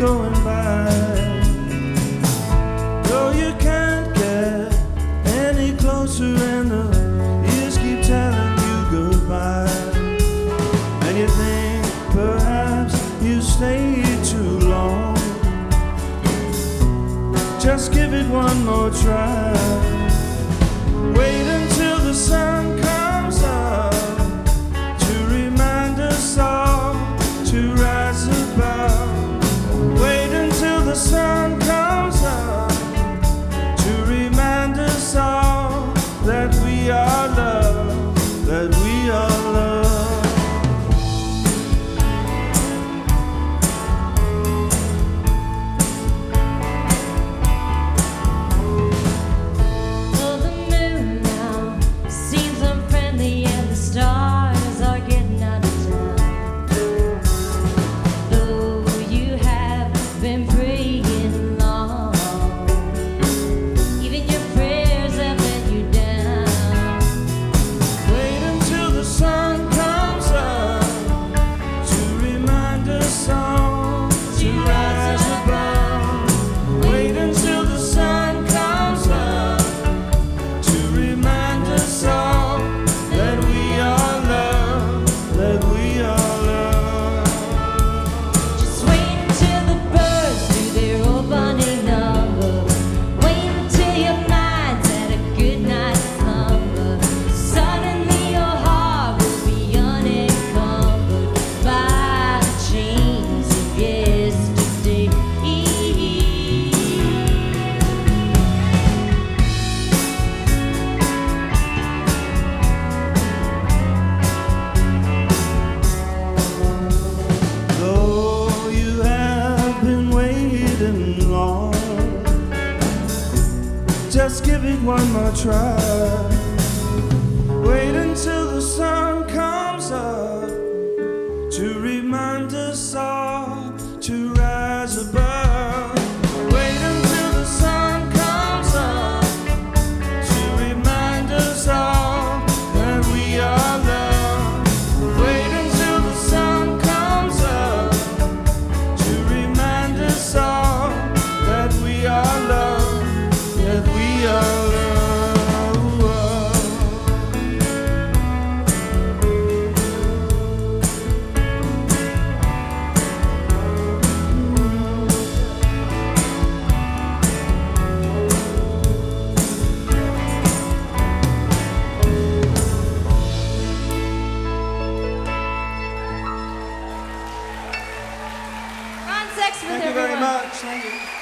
going by. Though you can't get any closer and the years keep telling you goodbye, and you think perhaps you stayed too long. Just give it one more try. Wait until the sun comes up to remind us all to rise above. Wait until the sun comes up to remind us all that we are loved, that we are loved. Just give it one more try. Wait until the sun comes up to remind us all to rise above. Wait until the sun comes up to remind us all that we are loved. Wait until the sun comes up to remind us all that we are loved, that we are loved. Ron Sexsmith, Thank you very much. Thank you.